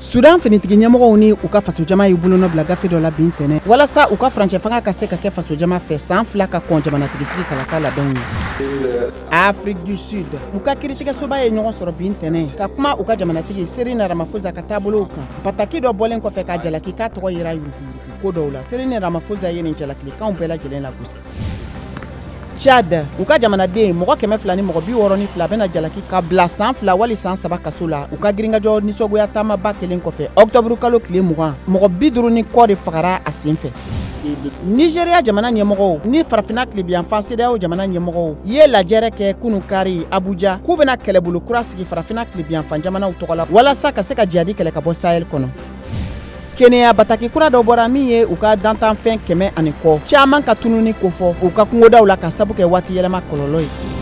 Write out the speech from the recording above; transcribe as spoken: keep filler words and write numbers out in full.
Sudan finitigi ɲɛmɔgɔw ni u ka faso jama y'u bolonɔ bila gafe dɔ la bin tɛnɛ walasa u ka furancɛ fanga ka se ka kɛ faso jama fɛ san fila ka kɔn jamanatigi sigi kalata labɛnw ye. Afrique du Sud u ka kiiritigɛsoba ye ɲɔgɔn sɔrɔ bin tɛnɛ ka kuma u ka jamanatigi Cyril Ramaphosa ka taabolow kan. Pataki dɔ bɔlen kɔfɛ ka jalaki k'a tɔgɔ yera yuruguyurugu ko dɔw la. Cyril Ramaphosa ye nin jalakilikanw bɛɛ lajɛlen lagosi. Tchad u ka jamanaden mɔgɔ kɛmɛ fila ni mɔgɔ bi wɔɔrɔ ni fila bɛna jalaki ka bila san fila wali san saba kaso la u ka girinkajɔ nisɔgoya taamaba kelen kɔfɛ octobre kalo tile mugan mɔgɔ bi duuru ni kɔ de fagara a sen fɛ. Nigeria jamana ɲɛmɔgɔw ni farafina tilebiyanfan CEDEAO jamana ɲɛmɔgɔw ye lajɛrɛ kɛ kunu kari Abuja k'u bɛna kɛlɛbolo kura sigi farafina tilebiyanfan jamanaw tɔgɔ la walasa ka se ka jihadi kɛlɛ ka bɔ Sahel kɔnɔ. Kenya bataki kura dɔ bɔra min ye u ka dantanfɛn kɛmɛ ani kɔ caman ka tununi ko fɔ u ka kungodaw la ka sabu kɛ waati yɛlɛma kɔlɔlɔ ye.